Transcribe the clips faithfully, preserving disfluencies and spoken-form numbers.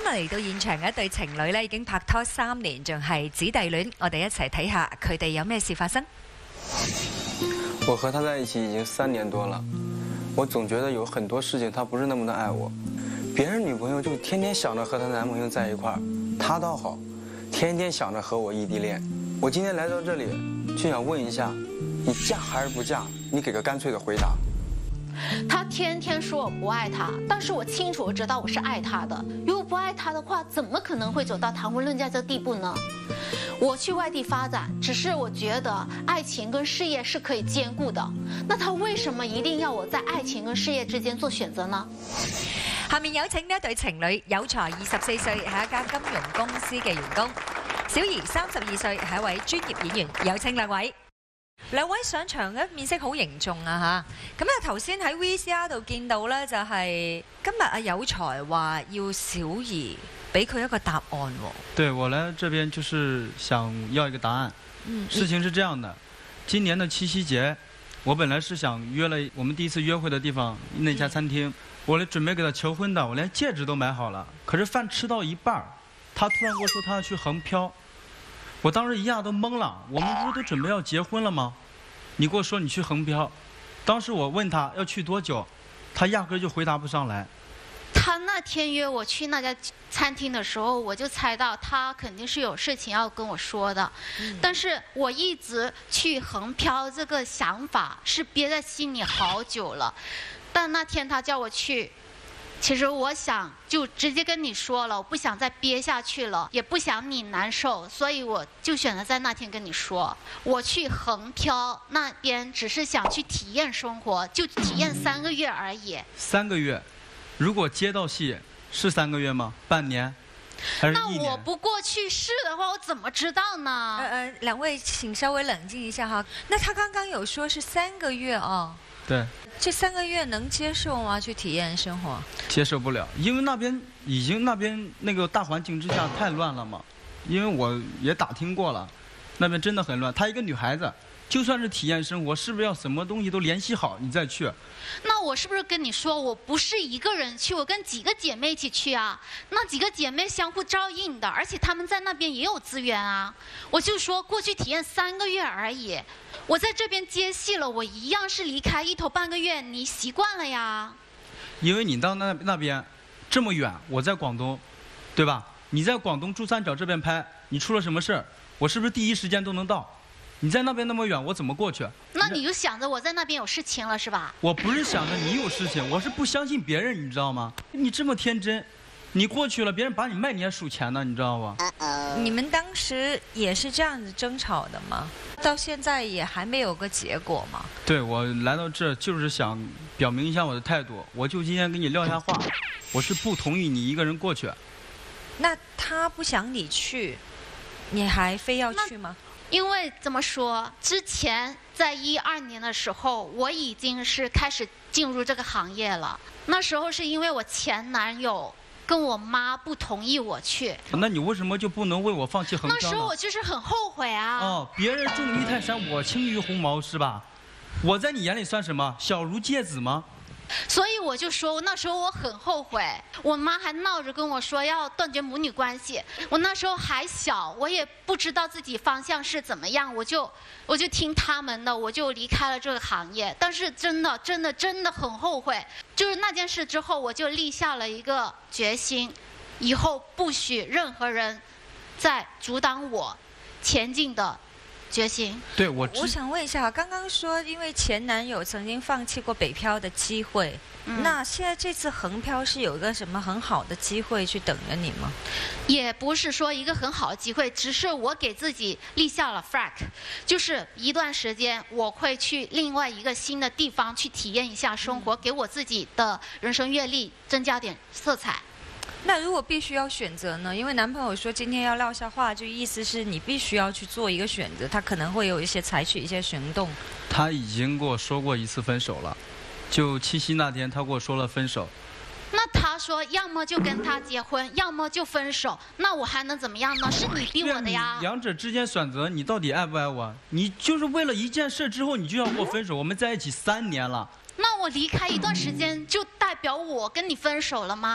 日嚟到現場嘅一對情侶咧，已經拍拖三年，仲係姊弟戀。我哋一齊睇下佢哋有咩事發生。 我和他在一起已經三年多了，我總覺得有很多事情他不是那麼的愛我。別人女朋友就天天想着和她男朋友在一塊兒，他倒好，天天想着和我異地戀。我今天來到這裡，就想問一下，你嫁還是不嫁？你給個乾脆的回答。 他天天說我不愛他，但是我清楚知道我是愛他的。如果不愛他的話，怎麼可能會走到談婚論嫁這個地步呢？我去外地發展，只是我覺得愛情跟事業是可以兼顧的。那他為什麼一定要我在愛情跟事業之間做選擇呢？ 下面有請呢一對情侶，有才二十四歲，係一間金融公司嘅員工；小儀三十二歲，係一位專業演員。有請兩位。兩位上場嘅面色好凝重啊嚇！咁啊頭先喺 V C R 度見到咧，就係今日阿有才話要小儀俾佢一個答案喎。 對，我來這邊就是想要一個答案。嗯，事情是這樣的，今年的七夕節，我本來是想約了我們第一次約會的地方那家餐廳，我來準備給他求婚的，我連戒指都買好了。可是飯吃到一半，他突然跟我說他要去橫漂。我當時一下都懵了，我們不是都準備要結婚了嗎？你跟我說你去橫漂，當時我問他要去多久，他壓根就回答不上來。 他那天約我去那家餐廳的時候，我就猜到他肯定是有事情要跟我說的，嗯、但是我一直去橫漂這個想法是憋在心裡好久了，但那天他叫我去。其實我想就直接跟你說了，我不想再憋下去了，也不想你難受，所以我就選擇在那天跟你說，我去橫漂那邊只是想去體驗生活，就體驗三個月而已。三個月， 如果接到戲是三個月嗎？半年？還是一年？ 那我不過去試的話，我怎麼知道呢？ 呃呃，兩位請稍微冷靜一下哈。那他剛剛有說是三個月哦。 對。 這三個月能接受嗎？去體驗生活？ 接受不了，因為那邊已經那邊那個大環境之下太亂了嘛。因為我也打聽過了，那邊真的很亂。她一個女孩子，就算是體驗生活，是不是要什麼東西都聯繫好你再去？ 那我是不是跟你說，我不是一個人去，我跟幾個姐妹一起去啊？那幾個姐妹相互照應的，而且她們在那邊也有資源啊。我就說過去體驗三個月而已。我在這邊接戲了，我一樣是離開一頭半個月，你習慣了呀。 因為你到那那邊這麼遠，我在廣東，對吧？你在廣東珠三角這邊拍，你出了什麼事，我是不是第一時間都能到？你在那邊那麼遠，我怎麼過去？ 那你就想着我在那邊有事情了，是吧？ 我不是想着你有事情，我是不相信別人，你知道嗎？你這麼天真，你過去了，別人把你賣，你還數錢呢，你知道吧？ 你們當時也是這樣子爭吵的嗎？到現在也還沒有個結果嗎？ 對，我來到這就是想表明一下我的態度，我就今天跟你撂下話，我是不同意你一個人過去。 那他不想你去，你還非要去嗎？ 因為怎麼說，之前在一二年的時候，我已經是開始進入這個行業了。那時候是因為我前男友跟我媽不同意我去。 那你為什麼就不能為我放棄橫漂呢？ 那時候我就是很後悔啊。 哦，別人重於泰山，我輕於鴻毛，是吧？我在你眼裏算什麼？小如芥子嗎？ 所以我就說，那時候我很後悔。我媽還鬧着跟我說要斷絕母女關係。我那時候還小，我也不知道自己方向是怎麼樣，我就我就聽他們的，我就離開了這個行業。但是真的真的真的很後悔。就是那件事之後，我就立下了一個決心，以後不許任何人再阻擋我前進的決心。 對，我我想問一下，剛剛說因為前男友曾經放棄過北漂的機會，嗯、那現在這次橫漂是有一個什麼很好的機會去等着你嗎？ 也不是說一個很好的機會，只是我給自己立下了 flag， 就是一段時間我會去另外一個新的地方去體驗一下生活，嗯、給我自己的人生閱歷增加點色彩。 那如果必須要選擇呢？因為男朋友說今天要撂下話，就意思是你必須要去做一個選擇，他可能會有一些採取一些行動。 他已經跟我說過一次分手了，就七夕那天他跟我說了分手。 那他說要麼就跟他結婚，要麼就分手，那我還能怎麼樣呢？是你逼我的呀。 兩者之間選擇，你到底愛不愛我？你就是為了一件事之後你就要跟我分手，我們在一起三年了。 那我離開一段時間就代表我跟你分手了嗎？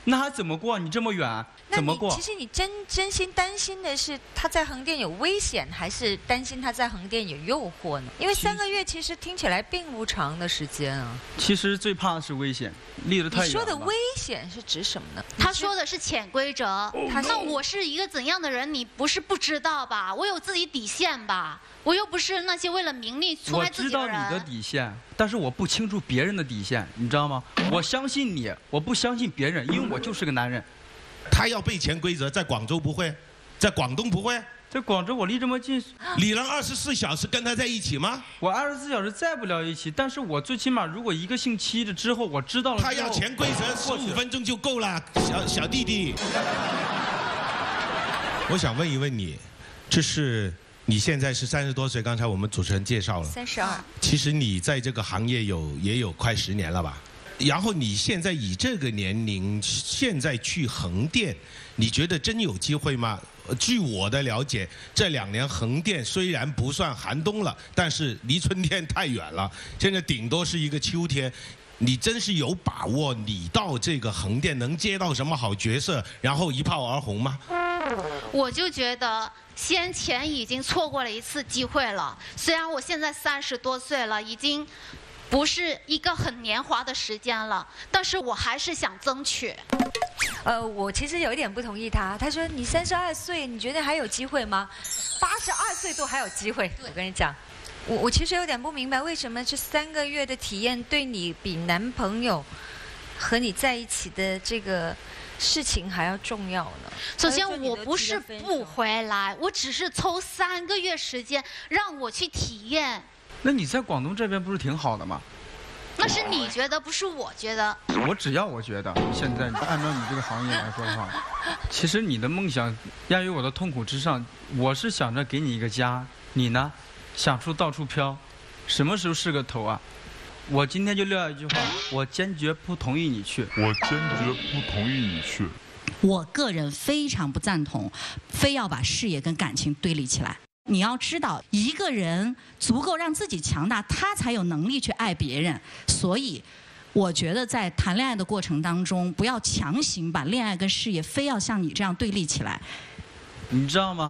那还怎么过？你这么远，怎么过？ 其实你真真心担心的是他在横店有危险，还是担心他在横店有诱惑呢？因为三个月其实听起来并不长的时间啊。 其实最怕的是危险，离得太远了。 你说的危险是指什么呢？ 他说的是潜规则。那我是一个怎样的人？你不是不知道吧？我有自己底线吧？我又不是那些为了名利出卖自己的人。 我知道你的底线，但是我不清楚别人的底线，你知道吗？我相信你，我不相信别人，因为我就是个男人。 他要背潜规则，在广州不会，在广东不会。 在广州我离这么近， 你能二十四小时跟他在一起吗？ 我二十四小时在不了一起，但是我最起码如果一个星期的之后我知道了， 他要潜规则，十五分钟就够了，小小弟弟。我想问一问你，这是。你现在是三十多岁，刚才我们主持人介绍了。 三十二。 其实你在这个行业有也有快十年了吧？然后你现在以这个年龄，现在去横店，你觉得真有机会吗？据我的了解，这两年横店虽然不算寒冬了，但是离春天太远了，现在顶多是一个秋天。你真是有把握，你到这个横店能接到什么好角色，然后一炮而红吗？ 我就觉得先前已经错过了一次机会了。虽然我现在三十多岁了，已经不是一个很年华的时间了，但是我还是想争取。 呃，我其实有一点不同意他。他说你三十二岁，你觉得还有机会吗？八十二岁都还有机会。我跟你讲，我我其实有点不明白，为什么这三个月的体验对你比男朋友和你在一起的这个事情还要重要呢？ 首先，我不是不回来，我只是抽三个月时间让我去体验。 那你在广东这边不是挺好的吗？ 那是你觉得，不是我觉得。 我只要我觉得，现在按照你这个行业来说的话，其实你的梦想压于我的痛苦之上。我是想着给你一个家，你呢，想出到处飘，什么时候是个头啊？我今天就撂一句话，我坚决不同意你去。 我坚决不同意你去。 我个人非常不赞同，非要把事业跟感情对立起来。你要知道，一个人足够让自己强大，他才有能力去爱别人。所以，我觉得在谈恋爱的过程当中，不要强行把恋爱跟事业非要像你这样对立起来。 你知道吗？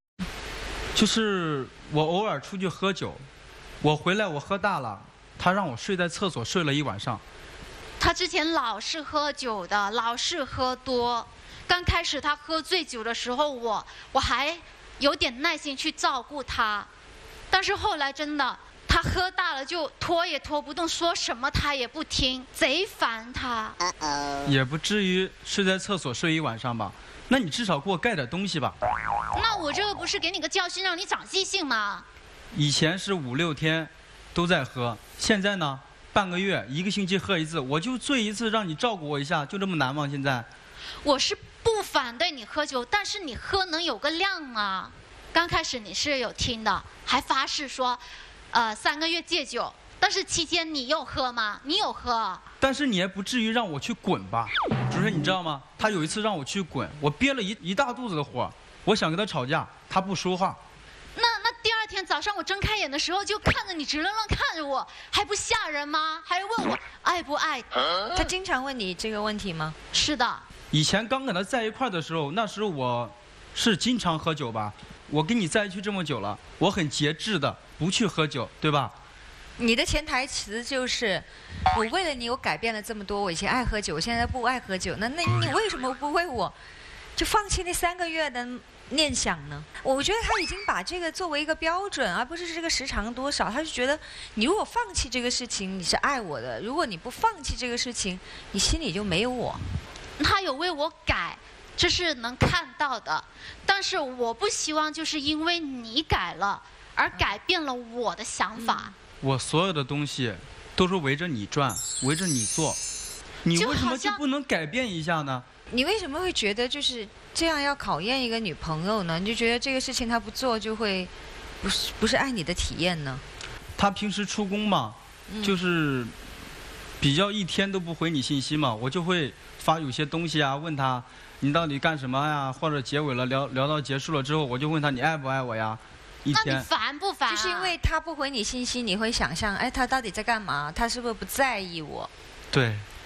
就是我偶尔出去喝酒，我回来我喝大了，他让我睡在厕所睡了一晚上。 他之前老是喝酒的，老是喝多。刚开始他喝醉酒的时候，我我还有点耐心去照顾他，但是后来真的他喝大了就拖也拖不动，说什么他也不听，贼烦他。 也不至于睡在厕所睡一晚上吧？那你至少给我盖点东西吧。 那我这个不是给你个教训，让你长记性吗？ 以前是五六天都在喝，现在呢半个月一个星期喝一次，我就醉一次，让你照顾我一下，就这么难吗？现在我是不反对你喝酒，但是你喝能有个量吗？刚开始你是有听的，还发誓说呃三个月戒酒，但是期间你有喝吗？你有喝， 但是你也不至于让我去滚吧。主持人你知道吗？他有一次让我去滚，我憋了一一大肚子的火，我想跟他吵架，他不说话。 那那第二天早上我睁开眼的时候，就看着你直愣愣看着我，还不吓人吗？还问我爱不爱？ 他经常问你这个问题吗？ 是的。 以前刚跟他在一块的时候，那时候我是经常喝酒吧。我跟你在一起这么久了，我很节制的，不去喝酒，对吧？ 你的潜台词就是，我为了你，我改变了这么多。我以前爱喝酒，我现在不爱喝酒。那那你为什么不为我，就放弃那三个月的念想呢？我觉得他已经把这个作为一个标准，而不是这个时长多少。他就觉得，你如果放弃这个事情，你是爱我的；如果你不放弃这个事情，你心里就没有我。 他有为我改，这是能看到的。但是我不希望就是因为你改了而改变了我的想法。 我所有的东西都是围着你转，围着你做，你为什么就不能改变一下呢？ 你为什么会觉得就是这样要考验一个女朋友呢？你就觉得这个事情她不做就会不是不是爱你的体验呢？ 她平时出工嘛，嗯、就是比较一天都不回你信息嘛，我就会发有些东西啊，问她你到底干什么呀？或者结尾了聊聊到结束了之后，我就问她你爱不爱我呀？一天。 那你烦不烦、啊？ 就是因为他不回你信息，你会想象，哎，他到底在干嘛？他是不是不在意我？ 对。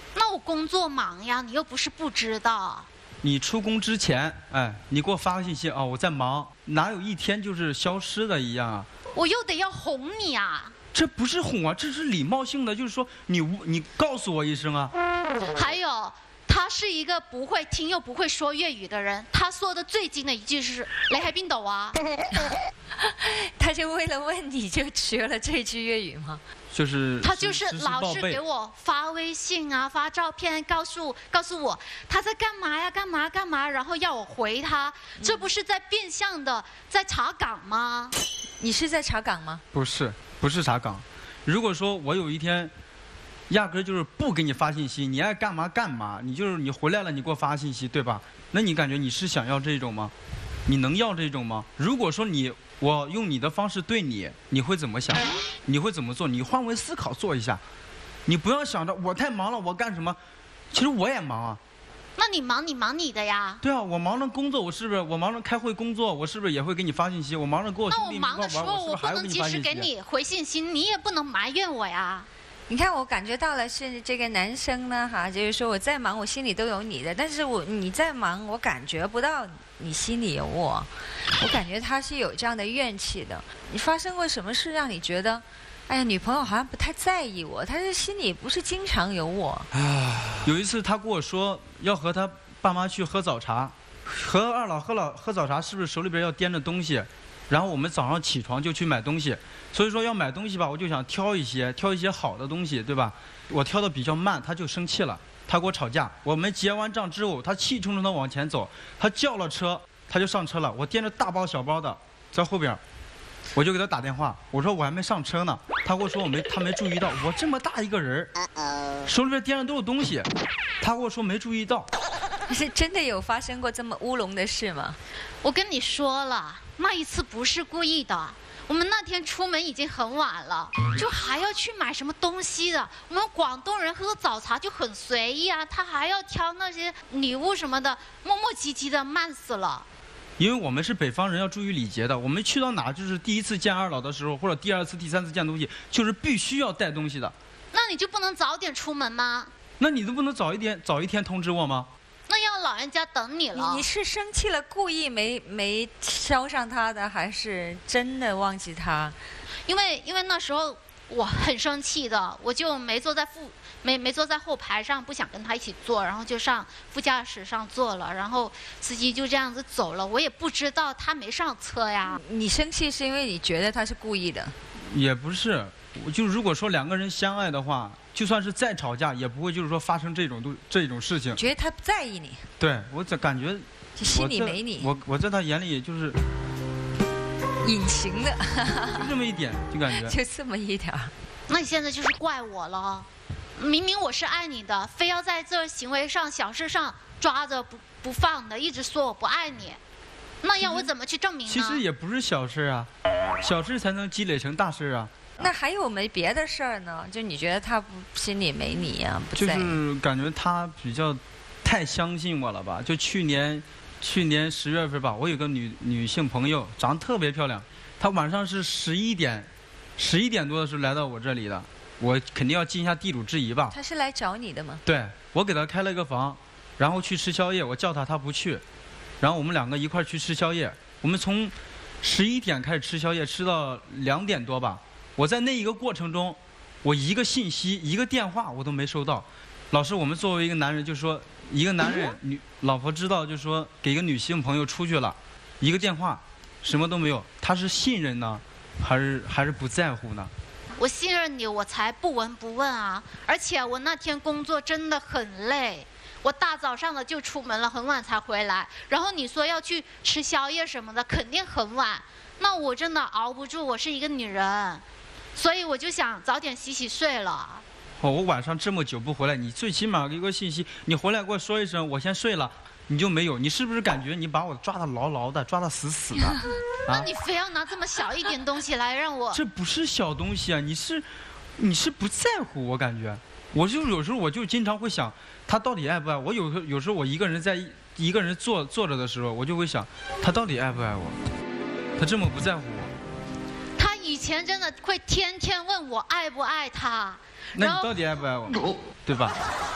那我工作忙呀，你又不是不知道。 你出工之前，哎，你给我发个信息啊、哦，我在忙，哪有一天就是消失的一样啊？ 我又得要哄你啊。 这不是哄啊，这是礼貌性的，就是说你你告诉我一声啊。 还有，他是一个不会听又不会说粤语的人，他说的最精的一句是“你喺邊度啊”。 他就为了问你就学了这句粤语吗？ 就是他就是老是给我发微信啊，发照片，告诉告诉我他在干嘛呀，干嘛干嘛，然后要我回他，这不是在变相的在查岗吗？ 你是在查岗吗？ 不是，不是查岗。如果说我有一天，压根就是不给你发信息，你爱干嘛干嘛，你就是你回来了，你给我发信息，对吧？那你感觉你是想要这种吗？你能要这种吗？如果说你我用你的方式对你，你会怎么想？你会怎么做？你换位思考做一下，你不要想着我太忙了，我干什么？其实我也忙啊。 那你忙你忙你的呀。 对啊，我忙着工作，我是不是我忙着开会工作，我是不是也会给你发信息？我忙着给我兄弟们玩，我是不是还会给你发信息？ 那我忙的时候，我不能及时给你回信息，你也不能埋怨我呀。 你看，我感觉到了是这个男生呢，哈，就是说我再忙，我心里都有你的，但是我你再忙，我感觉不到你心里有我，我感觉他是有这样的怨气的。你发生过什么事让你觉得，哎呀，女朋友好像不太在意我，她是心里不是经常有我？ 有一次他跟我说要和他爸妈去喝早茶，和二老喝老喝早茶是不是手里边要掂着东西？然后我们早上起床就去买东西，所以说要买东西吧，我就想挑一些挑一些好的东西，对吧？我挑的比较慢，他就生气了，他跟我吵架。我们结完账之后，他气冲冲的往前走，他叫了车，他就上车了。我掂着大包小包的在后边，我就给他打电话，我说我还没上车呢。他跟我说我没他没注意到，我这么大一个人，手里边掂着都有东西，他跟我说没注意到。 是真的有发生过这么乌龙的事吗？ 我跟你说了，那一次不是故意的。我们那天出门已经很晚了，就还要去买什么东西的。我们广东人喝早茶就很随意啊，他还要挑那些礼物什么的，磨磨唧唧的，慢死了。 因为我们是北方人，要注意礼节的。我们去到哪，就是第一次见二老的时候，或者第二次、第三次见东西，就是必须要带东西的。 那你就不能早点出门吗？ 那你都不能早一点、早一天通知我吗？ 那要老人家等你了。 你你是生气了，故意没没捎上他的，还是真的忘记他？ 因为因为那时候我很生气的，我就没坐在副没没坐在后排上，不想跟他一起坐，然后就上副驾驶上坐了，然后司机就这样子走了，我也不知道他没上车呀。 你生气是因为你觉得他是故意的？ 也不是，就如果说两个人相爱的话，就算是再吵架，也不会就是说发生这种都这种事情。 觉得他不在意你？ 对，我怎感觉就心里没你。 我我在他眼里就是隐形的， 就这么一点，就感觉就这么一点。 那你现在就是怪我了，明明我是爱你的，非要在这行为上、小事上抓着不不放的，一直说我不爱你，那要我怎么去证明呢？ 其实也不是小事啊，小事才能积累成大事啊。 那还有没别的事儿呢？就你觉得他不心里没你呀、啊？不就在是感觉他比较太相信我了吧？就去年去年十月份吧，我有个女女性朋友，长得特别漂亮，她晚上是十一点十一点多的时候来到我这里的，我肯定要尽一下地主之谊吧。 她是来找你的吗？ 对，我给她开了个房，然后去吃宵夜，我叫她她不去，然后我们两个一块儿去吃宵夜，我们从十一点开始吃宵夜，吃到两点多吧。我在那一个过程中，我一个信息、一个电话我都没收到。老师，我们作为一个男人，就说一个男人女老婆知道，就说给一个女性朋友出去了，一个电话，什么都没有。他是信任呢，还是还是不在乎呢？ 我信任你，我才不闻不问啊！而且我那天工作真的很累，我大早上的就出门了，很晚才回来。然后你说要去吃宵夜什么的，肯定很晚。那我真的熬不住，我是一个女人。所以我就想早点洗洗睡了。 哦，我晚上这么久不回来，你最起码给我信息，你回来给我说一声，我先睡了，你就没有？你是不是感觉你把我抓得牢牢的，抓得死死的？啊、 那你非要拿这么小一点东西来让我？ 这不是小东西啊！你是，你是不在乎我感觉。我就有时候我就经常会想，他到底爱不爱我？有时候有时候我一个人在一个人坐坐着的时候，我就会想，他到底爱不爱我？他这么不在乎我。 以前真的会天天问我爱不爱他， 那你到底爱不爱我？对吧？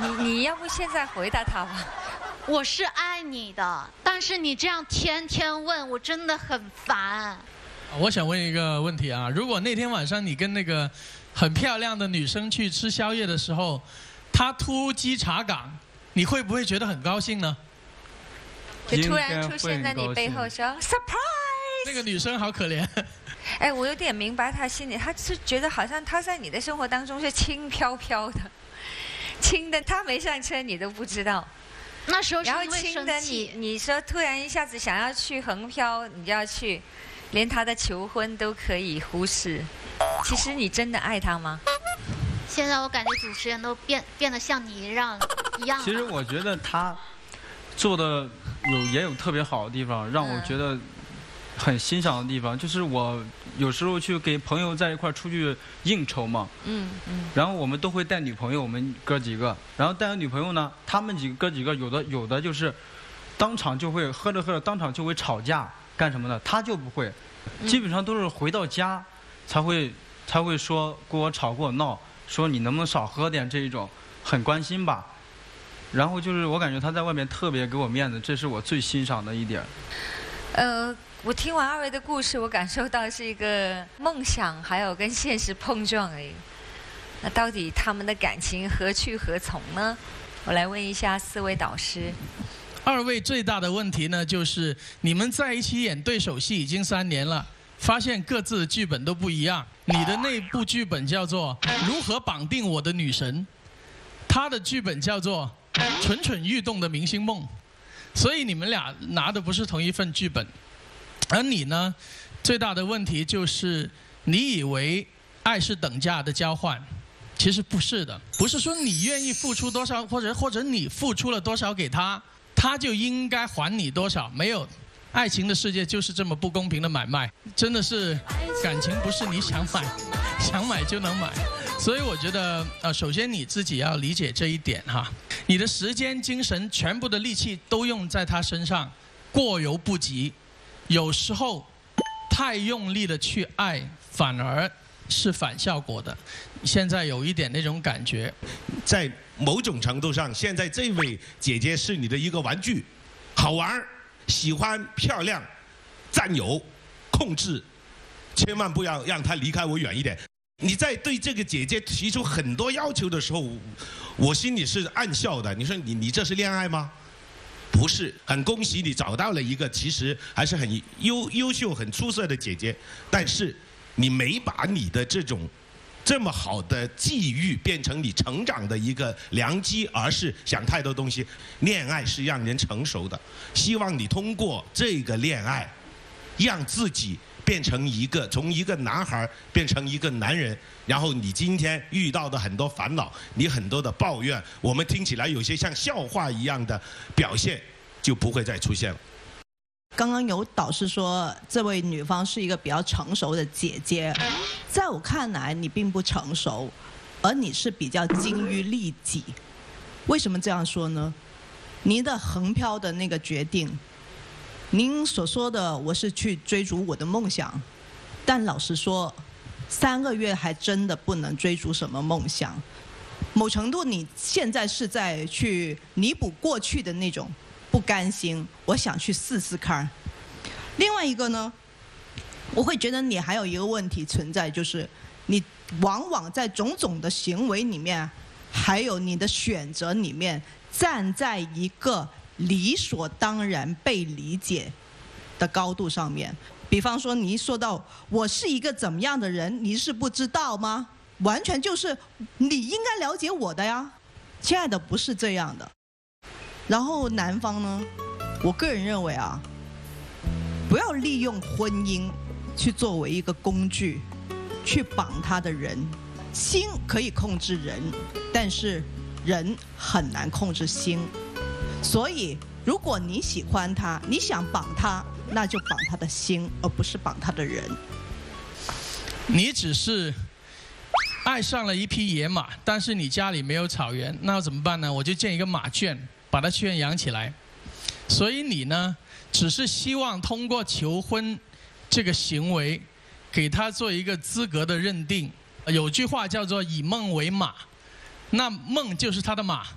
你你要不现在回答他吧？ 我是爱你的，但是你这样天天问我真的很烦。 我想问一个问题啊，如果那天晚上你跟那个很漂亮的女生去吃宵夜的时候，她突击查岗，你会不会觉得很高兴呢？ 就突然出现在你背后说 surprise， 那个女生好可怜。 哎，我有点明白他心里，他是觉得好像他在你的生活当中是轻飘飘的，轻的他没上车你都不知道。 那时候是然后因为轻的生气你，你说突然一下子想要去横漂，你就要去，连他的求婚都可以忽视。其实你真的爱他吗？ 现在我感觉主持人都变变得像你一样一样了。 其实我觉得他做的有也有特别好的地方，让我觉得很欣赏的地方，就是我有时候去给朋友在一块儿出去应酬嘛， 嗯嗯， 然后我们都会带女朋友，我们哥几个，然后带完女朋友呢，他们几个哥几个有的有的就是当场就会喝着喝着当场就会吵架干什么的，他就不会，基本上都是回到家才会才会说跟我吵跟我闹，说你能不能少喝点，这一种很关心吧。然后就是我感觉他在外面特别给我面子，这是我最欣赏的一点。 呃，我听完二位的故事，我感受到是一个梦想还有跟现实碰撞而已。那到底他们的感情何去何从呢？我来问一下四位导师。 二位最大的问题呢，就是你们在一起演对手戏已经三年了，发现各自的剧本都不一样。你的那部剧本叫做《如何绑定我的女神》，他的剧本叫做《蠢蠢欲动的明星梦》，所以你们俩拿的不是同一份剧本。而你呢，最大的问题就是你以为爱是等价的交换，其实不是的，不是说你愿意付出多少，或者或者你付出了多少给他，他就应该还你多少，没有。爱情的世界就是这么不公平的买卖，真的是感情不是你想买想买就能买。所以我觉得呃，首先你自己要理解这一点哈，你的时间精神全部的力气都用在他身上，过犹不及。有时候太用力的去爱，反而是反效果的。现在有一点那种感觉， 在某种程度上，现在这位姐姐是你的一个玩具，好玩，喜欢，漂亮，占有，控制，千万不要让她离开我远一点。你在对这个姐姐提出很多要求的时候，我心里是暗笑的。你说你你这是恋爱吗？不是，很恭喜你找到了一个其实还是很优优秀、很出色的姐姐，但是你没把你的这种这么好的际遇变成你成长的一个良机，而是想太多东西。恋爱是让人成熟的，希望你通过这个恋爱，让自己变成一个从一个男孩变成一个男人，然后你今天遇到的很多烦恼，你很多的抱怨，我们听起来有些像笑话一样的表现，就不会再出现了。 刚刚有导师说这位女方是一个比较成熟的姐姐，在我看来你并不成熟，而你是比较精于利己。为什么这样说呢？您的横漂的那个决定，您所说的我是去追逐我的梦想，但老实说三个月还真的不能追逐什么梦想。某程度你现在是在去弥补过去的那种不甘心，我想去试试看。另外一个呢，我会觉得你还有一个问题存在，就是你往往在种种的行为里面，还有你的选择里面，站在一个理所当然被理解的高度上面。比方说你一说到我是一个怎么样的人，你是不知道吗？完全就是你应该了解我的呀。亲爱的，不是这样的。然后男方呢，我个人认为啊，不要利用婚姻去作为一个工具去绑他的人。心可以控制人，但是人很难控制心。所以如果你喜欢他，你想绑他，那就绑他的心，而不是绑他的人。 你只是爱上了一匹野马，但是你家里没有草原，那要怎么办呢？我就建一个马圈，把它圈养起来。所以你呢，只是希望通过求婚这个行为，给他做一个资格的认定。有句话叫做以梦为马，那梦就是他的马，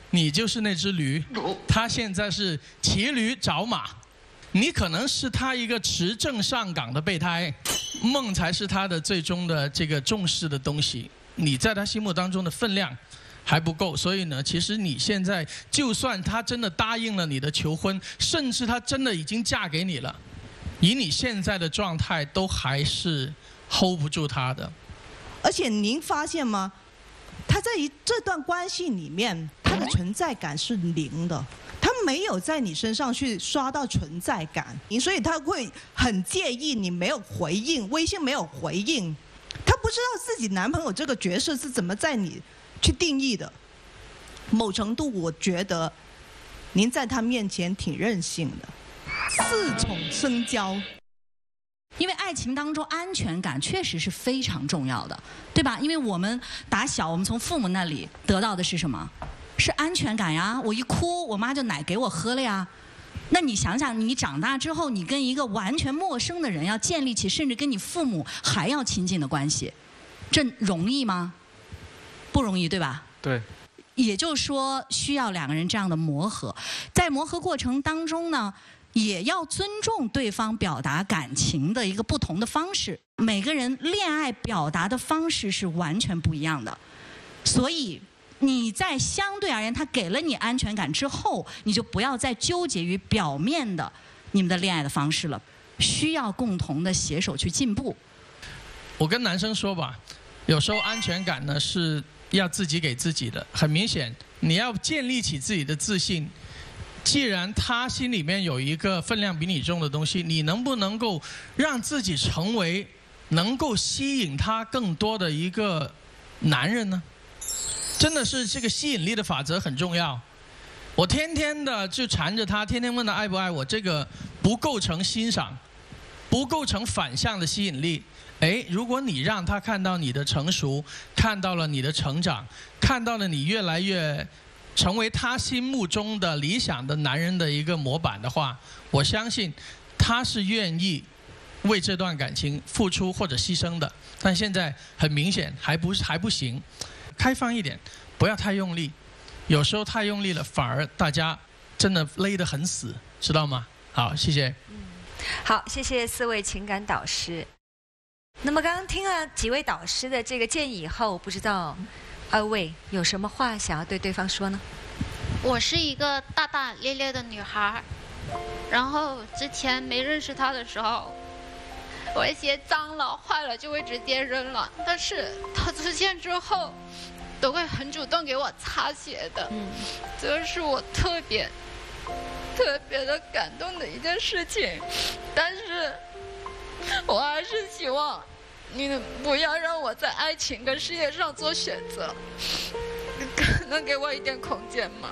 你就是那只驴，他现在是骑驴找马，你可能是他一个持证上岗的备胎，梦才是他的最终的这个重视的东西，你在他心目当中的分量还不够，所以呢，其实你现在就算他真的答应了你的求婚，甚至他真的已经嫁给你了，以你现在的状态都还是 hold 不住他的。 而且您发现吗？他在一这段关系里面，他的存在感是零的，他没有在你身上去刷到存在感，所以他会很介意你没有回应，微信没有回应，他不知道自己男朋友这个角色是怎么在你 去定义的。某程度，我觉得您在他面前挺任性的，恃宠生骄。 因为爱情当中安全感确实是非常重要的，对吧？因为我们打小，我们从父母那里得到的是什么？是安全感呀。我一哭，我妈就奶给我喝了呀。那你想想，你长大之后，你跟一个完全陌生的人要建立起，甚至跟你父母还要亲近的关系，这容易吗？ 不容易，对吧？ 对。 也就是说，需要两个人这样的磨合，在磨合过程当中呢，也要尊重对方表达感情的一个不同的方式。每个人恋爱表达的方式是完全不一样的，所以你在相对而言，他给了你安全感之后，你就不要再纠结于表面的你们的恋爱的方式了，需要共同的携手去进步。 我跟男生说吧，有时候安全感呢是 要自己给自己的，很明显，你要建立起自己的自信。既然他心里面有一个分量比你重的东西，你能不能够让自己成为能够吸引他更多的一个男人呢？真的是这个吸引力的法则很重要。我天天的就缠着他，天天问他爱不爱我，这个不构成欣赏，不构成反向的吸引力。 哎，如果你让他看到你的成熟，看到了你的成长，看到了你越来越成为他心目中的理想的男人的一个模板的话，我相信他是愿意为这段感情付出或者牺牲的。但现在很明显还不还不行，开放一点，不要太用力，有时候太用力了，反而大家真的勒得很死，知道吗？好，谢谢。 嗯，好，谢谢四位情感导师。 那么刚刚听了几位导师的这个建议以后，不知道二位有什么话想要对对方说呢？ 我是一个大大咧咧的女孩，然后之前没认识他的时候，我的鞋脏了、坏了就会直接扔了，但是他出现之后，都会很主动给我擦鞋的。嗯，这是我特别特别的感动的一件事情，但是 我还是希望你不要让我在爱情跟事业上做选择，能给我一点空间吗？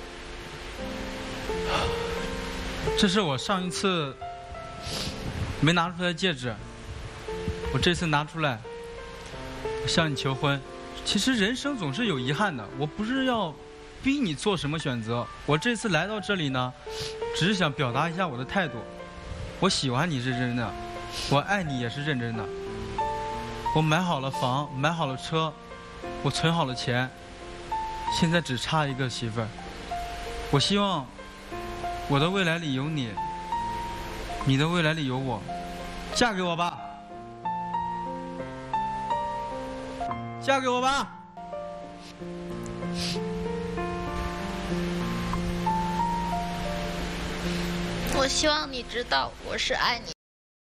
这是我上一次没拿出来的戒指，我这次拿出来向你求婚。其实人生总是有遗憾的，我不是要逼你做什么选择，我这次来到这里呢，只是想表达一下我的态度。我喜欢你是真的。 我爱你也是认真的。我买好了房，买好了车，我存好了钱，现在只差一个媳妇儿。我希望我的未来里有你，你的未来里有我，嫁给我吧，嫁给我吧。 我希望你知道，我是爱你。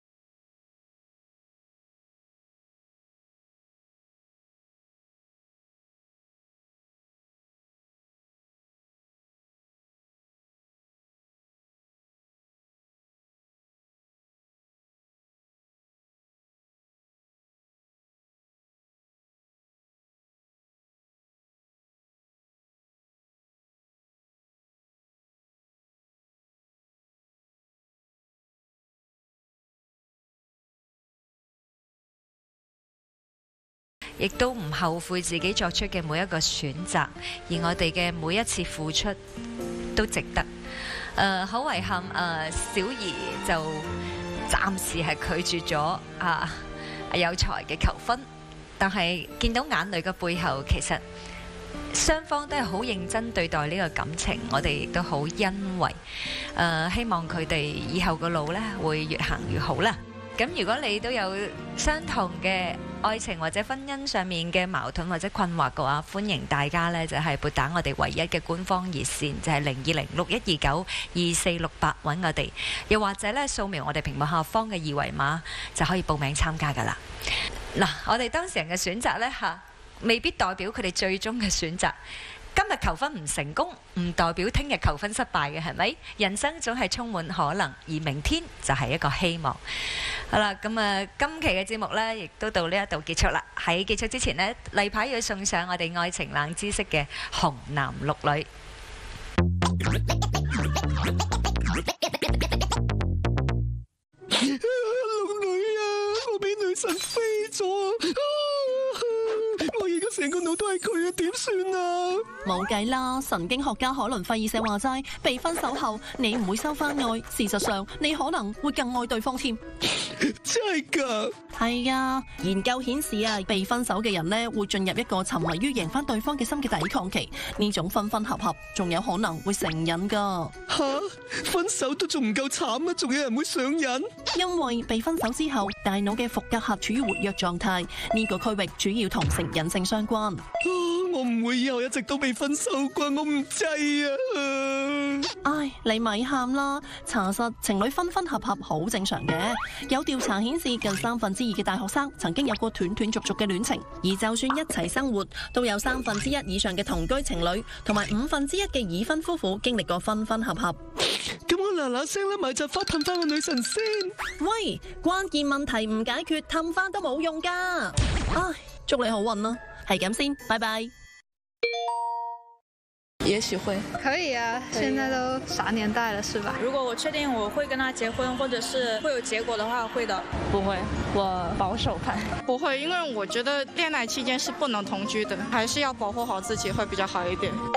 亦都唔後悔自己作出嘅每一個選擇，而我哋嘅每一次付出都值得。誒、呃，好遺憾，誒、呃、小儀就暫時係拒絕咗啊阿有才嘅求婚，但係見到眼淚嘅背後，其實雙方都係好認真對待呢個感情，我哋亦都好欣慰。誒、呃，希望佢哋以後嘅路呢會越行越好啦。咁如果你都有相同嘅愛情或者婚姻上面嘅矛盾或者困惑嘅話，歡迎大家呢就係撥打我哋唯一嘅官方熱線，就係零二零六一二九二四六八揾我哋，又或者呢掃描我哋屏幕下方嘅二維碼就可以報名參加噶啦。嗱，我哋當事人嘅選擇呢，嚇，未必代表佢哋最終嘅選擇。今日求婚唔成功，唔代表聽日求婚失敗嘅，係咪？人生總係充滿可能，而明天就係一個希望。好啦，咁啊，今期嘅節目呢，亦都到呢一度結束啦。喺結束之前呢，例牌要送上我哋愛情冷知識嘅紅男綠女。 綠女啊，我俾女神飛咗啊！我而家成個腦都係佢啊，點算啊？ 冇計啦，神經學家可倫費爾社話齋，被分手後你唔會收翻愛，事實上你可能會更愛對方添。 真係㗎？ 係啊，研究顯示啊，被分手嘅人呢會進入一個沉迷於贏翻對方嘅心嘅抵抗期，呢種分分合合仲有可能會成癮㗎。 吓，分手都仲唔夠慘啊，仲有人會上癮？ 因為被分手之後，大腦嘅伏隔核處於活躍狀態，呢、這個區域主要同成癮性相關。 啊、我唔會以後一直都被分手啩，我唔制啊！ 唉，你咪喊啦，查實情侶分分合合好正常嘅。有調查顯示，近三分之二嘅大學生曾經有過斷斷續續嘅戀情，而就算一齊生活，都有三分之一以上嘅同居情侶同埋五分之一嘅已婚夫婦經歷過分分合合。 咁我嗱嗱聲啦，買扎花氹翻個女神先。 喂，關鍵問題唔解決，氹翻都冇用噶。唉，祝你好運啦，係咁先，拜拜。 也許會可以啊，現在都啥年代了，是吧？ 如果我確定我會跟他結婚，或者是會有結果的話，會的。 不會，我保守派。 不會，因為我覺得戀愛期間是不能同居的，還是要保護好自己會比較好一點。